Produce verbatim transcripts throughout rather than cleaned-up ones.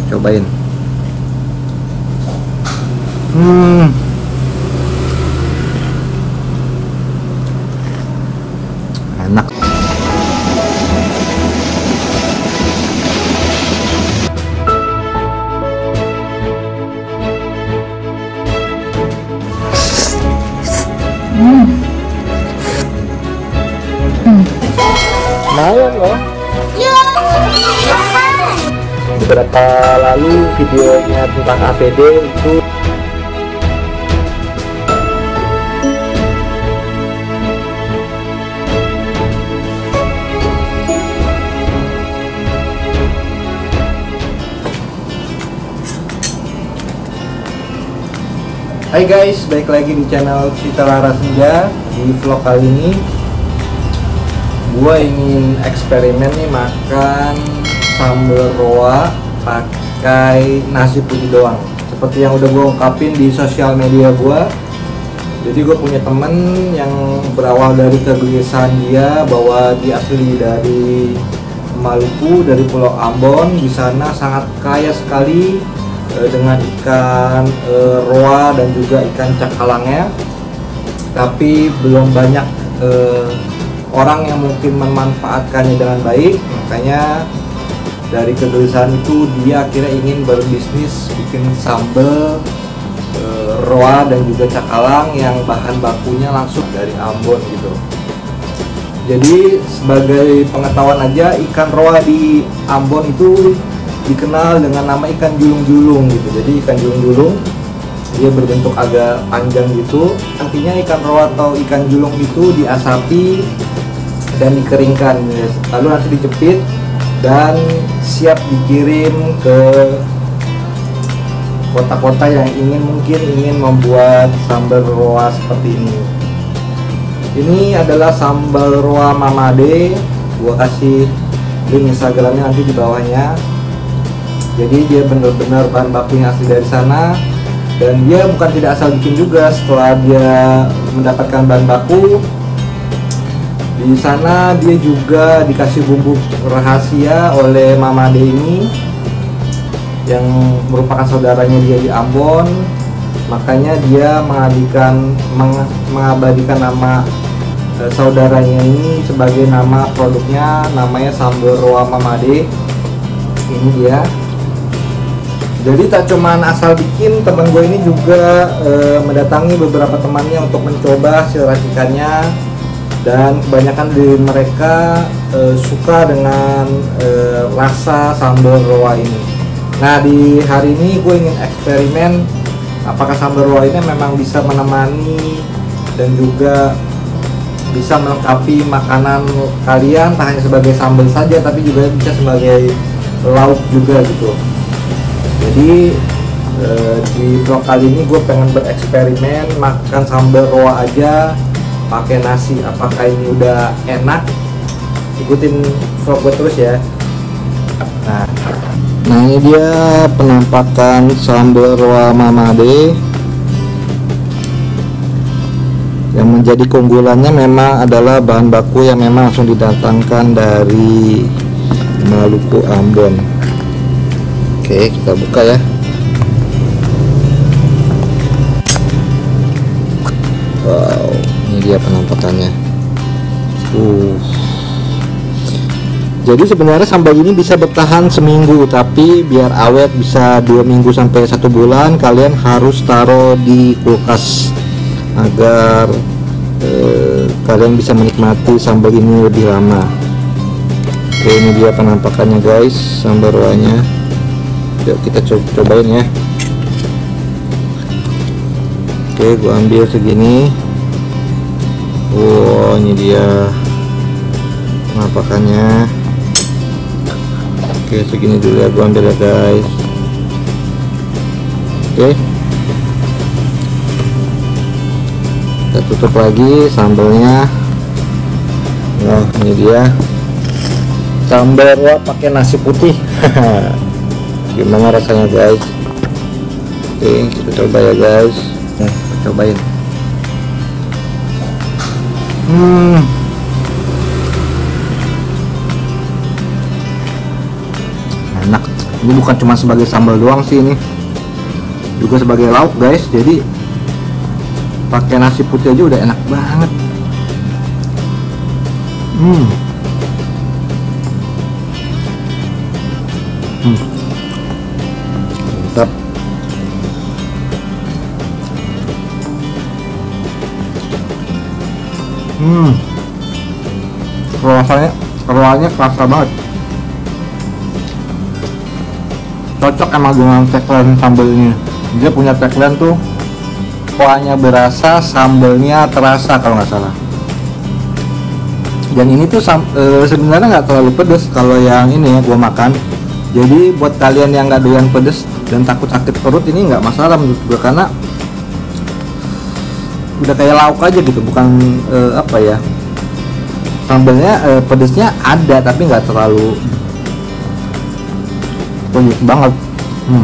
cobain. Hmm. Enak. Hmm. Hmm. Lumayan loh. Beberapa lalu videonya tentang A P D itu Hai guys, balik lagi di channel Cita Lara Senja. Di vlog kali ini gue ingin eksperimen nih makan sambal roa pakai nasi putih doang, seperti yang udah gue ungkapin di sosial media gue. Jadi gue punya temen yang berawal dari kegelisahan dia bahwa dia asli dari Maluku, dari Pulau Ambon. Di sana sangat kaya sekali eh, dengan ikan eh, roa dan juga ikan cakalangnya, tapi belum banyak eh, orang yang mungkin memanfaatkannya dengan baik. Makanya dari kegelisahan itu dia akhirnya ingin berbisnis bikin sambal e, roa dan juga cakalang yang bahan bakunya langsung dari Ambon gitu. Jadi sebagai pengetahuan aja, ikan roa di Ambon itu dikenal dengan nama ikan julung-julung gitu. Jadi ikan julung-julung dia berbentuk agak panjang gitu. Nantinya ikan roa atau ikan julung itu diasapi dan dikeringkan, lalu nanti dijepit dan siap dikirim ke kota-kota yang ingin mungkin ingin membuat sambal roa seperti ini. Ini adalah sambal roa Mamade. Gua kasih link Instagramnya nanti di bawahnya. Jadi dia benar-benar bahan bakunya asli dari sana, dan dia bukan tidak asal bikin juga. Setelah dia mendapatkan bahan baku di sana, dia juga dikasih bumbu rahasia oleh Mamade ini yang merupakan saudaranya dia di Ambon. Makanya dia mengabadikan meng, mengabadikan nama e, saudaranya ini sebagai nama produknya, namanya sambal roa Mamade. Ini dia. Jadi tak cuman asal bikin, temen gue ini juga e, mendatangi beberapa temannya untuk mencoba hasil racikannya. Dan kebanyakan dari mereka e, suka dengan e, rasa sambal roa ini. Nah, di hari ini gue ingin eksperimen apakah sambal roa ini memang bisa menemani dan juga bisa melengkapi makanan kalian, tak hanya sebagai sambal saja tapi juga bisa sebagai lauk juga gitu. Jadi e, di vlog kali ini gue pengen bereksperimen makan sambal roa aja pakai nasi. Apakah ini udah enak? Ikutin vlog gue terus ya. Nah, nah ini dia penampakan sambal roa Mamade. Yang menjadi keunggulannya memang adalah bahan baku yang memang langsung didatangkan dari Maluku, Ambon. Oke, kita buka ya. Wow, ini dia penampakannya. Uh. Jadi sebenarnya sambal ini bisa bertahan seminggu, tapi biar awet bisa dua minggu sampai satu bulan, kalian harus taruh di kulkas agar eh, kalian bisa menikmati sambal ini lebih lama. Oke, ini dia penampakannya guys, sambal roanya. Yuk kita co cobain ya. Oke, gua ambil segini. Wow, ini dia penampakannya. Oke, segini dulu ya, gua ambil ya guys. Oke, kita tutup lagi sambalnya. Nah, ini dia sambal roa pakai nasi putih. Gimana rasanya guys? Oke, kita coba ya guys. Nih, cobain. Hmm. Enak. Ini bukan cuma sebagai sambal doang sih, ini juga sebagai lauk guys. Jadi pakai nasi putih aja udah enak banget. Hmm. Hmm. Mantap. Hmm. Rasanya, rasanya kerasa banget. Cocok emang dengan tagline sambal ini. Dia punya tagline tuh, kuahnya berasa, sambalnya terasa kalau nggak salah. Dan ini tuh e, sebenarnya nggak terlalu pedes kalau yang ini ya gua makan. Jadi buat kalian yang nggak doyan pedes dan takut sakit perut, ini nggak masalah menurut gua, karena udah kayak lauk aja gitu, bukan e, apa ya, sambalnya e, pedesnya ada tapi nggak terlalu pedes banget. Hmm.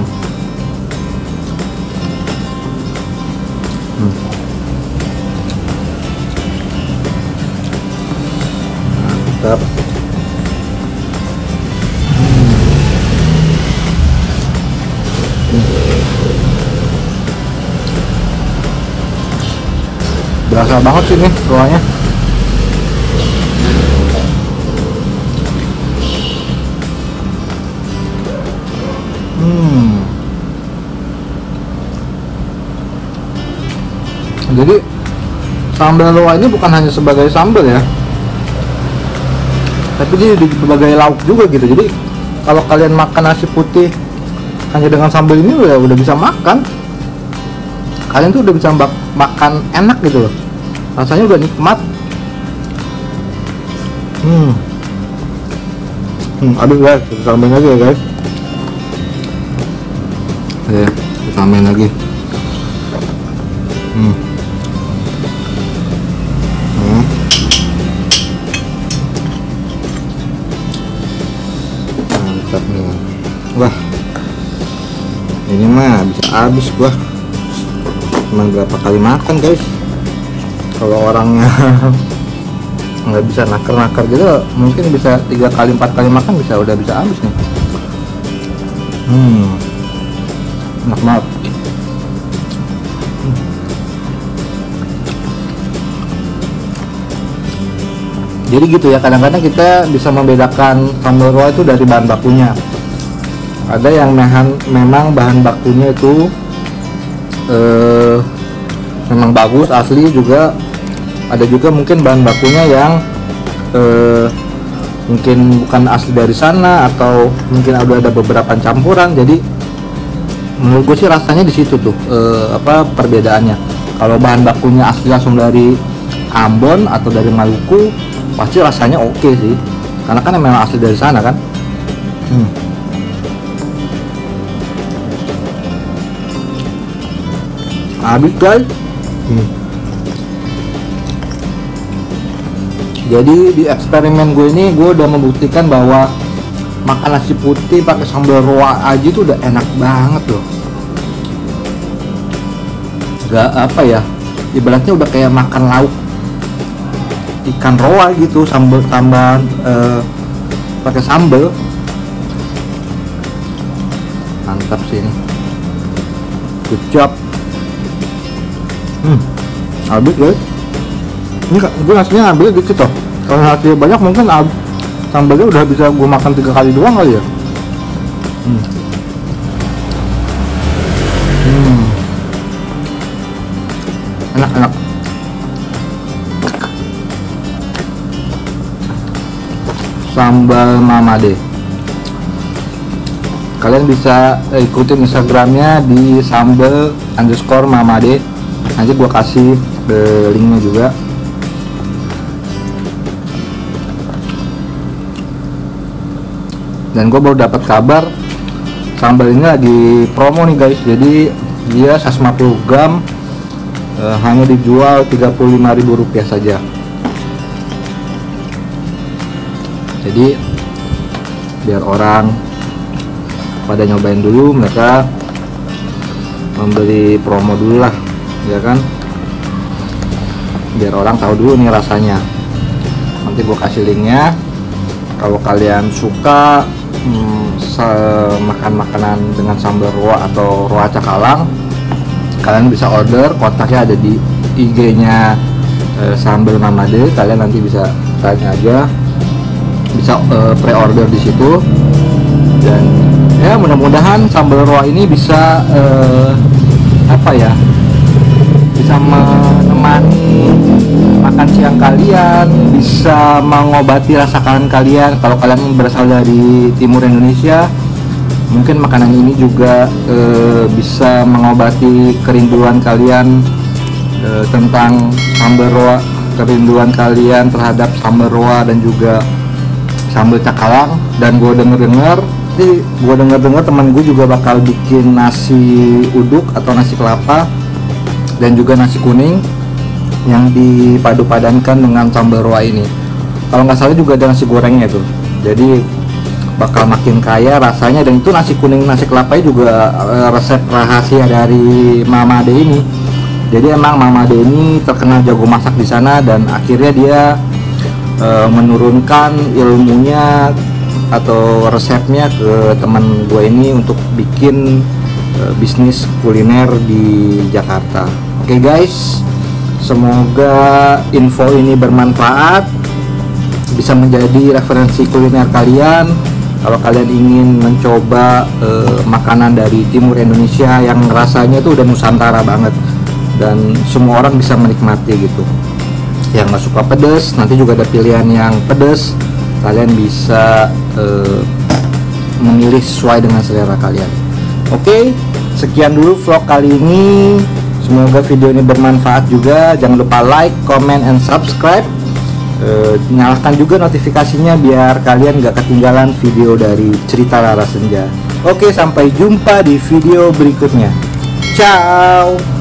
Hmm. Mantap. Hmm. Berasa banget sih nih kuahnya. Hmm. Jadi sambal roa ini bukan hanya sebagai sambal ya, tapi dia sebagai lauk juga gitu. Jadi kalau kalian makan nasi putih hanya dengan sambal ini udah udah bisa makan. Kalian tuh udah bisa makan enak gitu loh. Rasanya udah nikmat. Hmm. Hmm, aduh guys, kita tambahin lagi ya guys. Ya, kita tambahin lagi. Hmm. Hmm. Mantap nih. Wah, ini mah bisa habis gua. Cuman berapa kali makan guys. Kalau orangnya nggak bisa nakar-nakar gitu, mungkin bisa tiga kali empat kali makan bisa udah bisa habis nih. Hmm, enak banget. Hmm. Jadi gitu ya, kadang-kadang kita bisa membedakan sambal roa itu dari bahan bakunya. Ada yang mehan, memang bahan bakunya itu eh, memang bagus asli, juga ada juga mungkin bahan bakunya yang eh, mungkin bukan asli dari sana, atau mungkin ada ada beberapa campuran. Jadi menurut gue sih rasanya di situ tuh eh, apa perbedaannya. Kalau bahan bakunya asli langsung dari Ambon atau dari Maluku, pasti rasanya oke okay sih, karena kan memang asli dari sana kan. Hmm. Habis guys. Hmm. Jadi di eksperimen gue ini gue udah membuktikan bahwa makan nasi putih pakai sambal roa aja itu udah enak banget loh. Gak apa ya, ibaratnya udah kayak makan lauk ikan roa gitu, sambal tambah eh, pakai sambal. Mantap sih ini. Good job. Hmm, habis guys. Ini gue nasinya ambil dikit toh. Kalau nasi banyak mungkin sambalnya udah bisa gue makan tiga kali doang kali ya. Hmm. Hmm. Enak-enak. Sambal Mamade. Kalian bisa ikutin Instagramnya di sambal underscore Mamade. Nanti gue kasih eh, linknya juga. Dan gue baru dapat kabar sambal ini lagi promo nih guys. Jadi dia seratus lima puluh gram eh, hanya dijual tiga puluh lima ribu rupiah saja. Jadi biar orang pada nyobain dulu, mereka membeli promo dulu lah, ya kan, biar orang tahu dulu nih rasanya. Nanti gue kasih linknya. Kalau kalian suka hmm, makan makanan dengan sambal roa atau roa cakalang, kalian bisa order. Kontaknya ada di I G-nya eh, Sambal Mamade. Kalian nanti bisa tanya aja, bisa eh, pre-order di situ. Dan ya mudah-mudahan sambal roa ini bisa eh, apa ya, bisa menemani makan siang kalian, bisa mengobati rasa kangen kalian. Kalau kalian berasal dari timur Indonesia, mungkin makanan ini juga e, bisa mengobati kerinduan kalian e, tentang sambal roa, kerinduan kalian terhadap sambal roa dan juga sambal cakalang. Dan gue denger-denger, nanti gue denger-denger teman gue juga bakal bikin nasi uduk atau nasi kelapa dan juga nasi kuning yang dipadu-padankan dengan sambal roa ini. Kalau nggak salah juga ada nasi gorengnya tuh. Jadi bakal makin kaya rasanya. Dan itu nasi kuning nasi kelapa juga uh, resep rahasia dari Mamade ini. Jadi emang Mamade ini terkenal jago masak di sana, dan akhirnya dia uh, menurunkan ilmunya atau resepnya ke teman gue ini untuk bikin uh, bisnis kuliner di Jakarta. Oke okay guys, semoga info ini bermanfaat, bisa menjadi referensi kuliner kalian. Kalau kalian ingin mencoba eh, makanan dari timur Indonesia yang rasanya itu udah nusantara banget dan semua orang bisa menikmati gitu. Yang nggak suka pedas, nanti juga ada pilihan yang pedas. Kalian bisa eh, memilih sesuai dengan selera kalian. Oke, sekian dulu vlog kali ini. Semoga video ini bermanfaat juga. Jangan lupa like, comment, and subscribe. E, nyalakan juga notifikasinya biar kalian gak ketinggalan video dari cerita Rara Senja. Oke, sampai jumpa di video berikutnya. Ciao.